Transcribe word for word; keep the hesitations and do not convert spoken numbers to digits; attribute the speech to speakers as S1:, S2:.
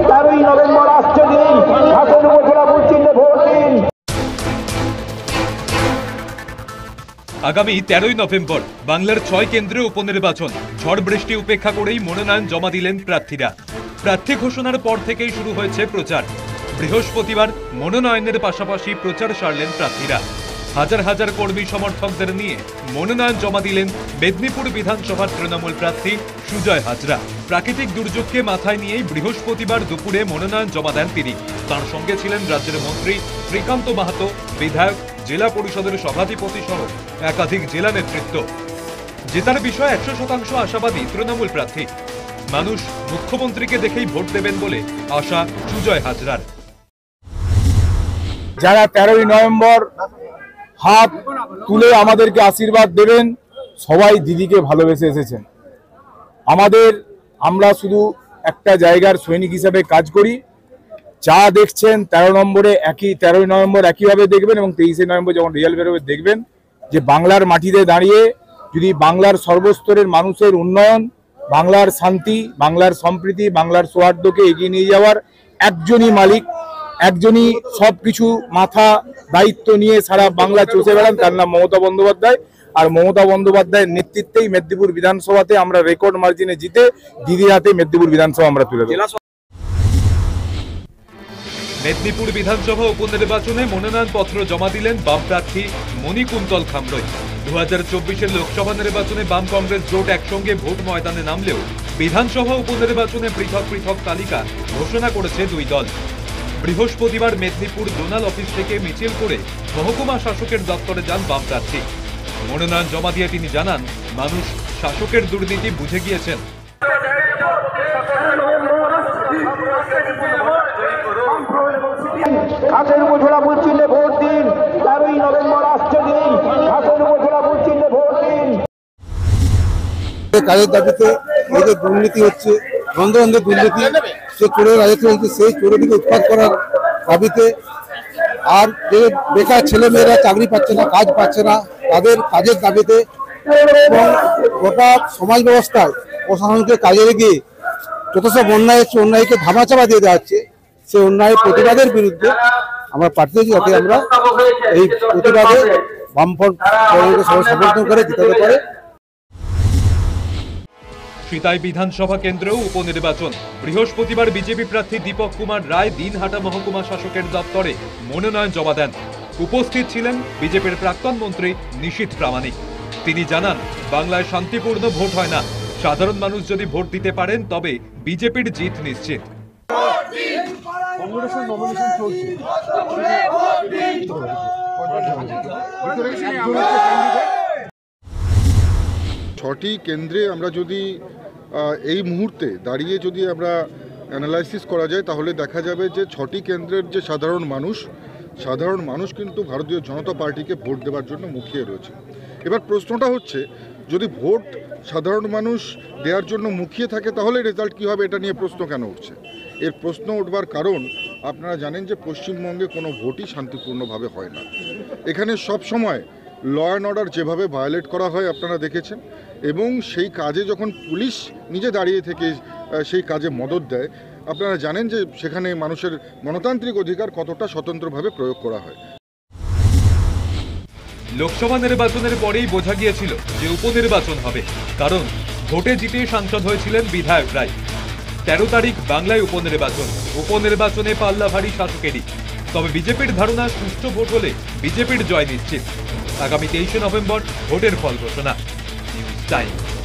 S1: তেরোই নভেম্বর আসছে দিন, ঘাটের উপজেলা বুথ চিহ্নে ভোট দিন।
S2: আগামী তেরোই নভেম্বর বাংলার ছয় কেন্দ্রে উপনির্বাচন। ঝড় বৃষ্টি উপেক্ষা করেই মনোনয়ন জমা দিলেন প্রার্থীরা। প্রার্থী ঘোষণার পর থেকেই শুরু হয়েছে প্রচার। বৃহস্পতিবার মনোনয়নের পাশাপাশি প্রচার সারলেন প্রার্থীরা। হাজার হাজার কর্মী সমর্থকদের নিয়ে মনোনয়ন জমা দিলেন মেদিনীপুর বিধানসভার তৃণমূল প্রার্থী সুজয় হাজরা। প্রাকৃতিক দুর্যোগকে মাথায় নিয়েই বৃহস্পতিবার দুপুরে মনোনয়ন জমা দেন তিনি। তার সঙ্গে ছিলেন রাজ্যের মন্ত্রী শ্রীকান্ত মাহাতো, বিধায়ক, জেলা পরিষদের সভাধিপতি সহ একাধিক জেলা নেতৃত্ব। জেতার বিষয়ে একশো শতাংশ আশাবাদী তৃণমূল প্রার্থী। মানুষ মুখ্যমন্ত্রীকে দেখেই ভোট দেবেন বলে আশা সুজয় হাজরার।
S3: যারা তেরোই নভেম্বর হাত তুলে আমাদেরকে আশীর্বাদ দেবেন, সবাই দিদিকে ভালোবেসে এসেছেন। আমাদের আমরা শুধু একটা জায়গার সৈনিক হিসেবে কাজ করি। যা দেখছেন তেরো নম্বরে একই তেরোই নভেম্বর একইভাবে দেখবেন এবং তেইশে নভেম্বর যখন রেজাল্ট বেরোবে দেখবেন যে বাংলার মাটিতে দাঁড়িয়ে যদি বাংলার সর্বস্তরের মানুষের উন্নয়ন, বাংলার শান্তি, বাংলার সম্প্রীতি, বাংলার সৌহার্দ্যকে এগিয়ে নিয়ে যাওয়ার একজনই মালিক, একজনই সব কিছু মাথা দায়িত্ব নিয়ে সারা বাংলা চষে বেড়ান, তার নাম মমতা বন্দ্যোপাধ্যায়। আর মমতা বন্দ্যোপাধ্যায়ের নেতৃত্বেই মেদিনীপুর বিধানসভাতে আমরা রেকর্ড মার্জিনে জিতে দিদির হাতে মেদিনীপুর বিধানসভা আমরা তুলে দেব।
S2: মেদিনীপুর বিধানসভা উপনির্বাচনে মনোনয়নপত্র জমা দিলেন বাম প্রার্থী মণিকুন্তল খামরই। দু হাজার চব্বিশের লোকসভা নির্বাচনে বাম কংগ্রেস জোট একসঙ্গে ভোট ময়দানে নামলেও বিধানসভা উপনির্বাচনে পৃথক পৃথক তালিকা ঘোষণা করেছে দুই দল। বৃহস্পতিবার মেদিনীপুর জোনাল অফিস থেকে মিছিল করে মহকুমা শাসকের দপ্তরে যান বাম প্রার্থী। মনোনয়ন জমা দিয়ে তিনি জানান, মানুষ শাসকের দুর্নীতি বুঝে গিয়েছেন।
S1: ঘাটের উপজেলা বুথ চিহ্নে ভোট দিন, তেরোই নভেম্বর আসছে দিন, ঘাটের উপজেলা বুথ চিহ্নে ভোট দিন।
S4: কাজের দাবিতে এই যে দুর্নীতি হচ্ছে, বন্ধ বন্ধ দুর্নীতি, সে চোরের রাজত্ব হচ্ছে, সেই চোরটিকে উৎখাত করার দাবিতে, আর যে বেকার ছেলে মেয়েরা চাকরি পাচ্ছে না, কাজ পাচ্ছে না, তাদের কাজের দাবিতে এবং গোটা সমাজ ব্যবস্থায় প্রশাসনকে কাজে রেখে যত সব অন্যায় হচ্ছে, অন্যায়কে ধামাচাপা দিয়ে দেওয়া হচ্ছে, সেই অন্যায়ের প্রতিবাদের বিরুদ্ধে আমরা প্রার্থী হচ্ছি, যাতে আমরা এই প্রতিবাদে বামফ্রন্ট সমর্থন করে জিতাতে পারে।
S2: সিতাই বিধানসভা কেন্দ্রেও উপনির্বাচন। বৃহস্পতিবার বিজেপি প্রার্থী দীপক কুমার রায় দিনহাটা মহকুমা শাসকের দপ্তরে মনোনয়ন জমা দেন। উপস্থিত ছিলেন বিজেপির প্রাক্তন মন্ত্রী নিশীথ প্রামাণিক। তিনি জানান, বাংলায় শান্তিপূর্ণ ভোট হয় না। সাধারণ মানুষ যদি ভোট দিতে পারেন তবে বিজেপির জিত নিশ্চিত।
S5: ছটি কেন্দ্রে আমরা যদি এই মুহূর্তে দাঁড়িয়ে যদি আমরা অ্যানালাইসিস করা যায়, তাহলে দেখা যাবে যে ছটি কেন্দ্রের যে সাধারণ মানুষ সাধারণ মানুষ কিন্তু ভারতীয় জনতা পার্টিকে ভোট দেওয়ার জন্য মুখিয়ে রয়েছে। এবার প্রশ্নটা হচ্ছে, যদি ভোট সাধারণ মানুষ দেওয়ার জন্য মুখিয়ে থাকে তাহলে রেজাল্ট কী হবে, এটা নিয়ে প্রশ্ন কেন উঠছে? এর প্রশ্ন উঠবার কারণ, আপনারা জানেন যে পশ্চিমবঙ্গে কোনো ভোটই শান্তিপূর্ণভাবে হয় না। এখানে সব সময় ল অ্যান্ড অর্ডার যেভাবে ভায়োলেট করা হয় আপনারা দেখেছেন, এবং সেই কাজে যখন পুলিশ নিজে দাঁড়িয়ে থেকে সেই কাজে মদত দেয়, আপনারা জানেন যে সেখানে মানুষের গণতান্ত্রিক অধিকার কতটা স্বতন্ত্রভাবে প্রয়োগ করা হয়।
S2: লোকসভা নির্বাচনের পরেই বোঝা গিয়েছিল যে উপনির্বাচন হবে, কারণ ভোটে জিতে সাংসদ হয়েছিলেন বিধায়ক রায়। তেরো তারিখ বাংলায় উপনির্বাচন। উপনির্বাচনে পাল্লা ভারী শাসকেরই। তবে বিজেপির ধারণা, সুষ্ঠু ভোট হলে বিজেপির জয় নিশ্চিত। আগামী তেইশে নভেম্বর ভোটের ফল ঘোষণা। News time.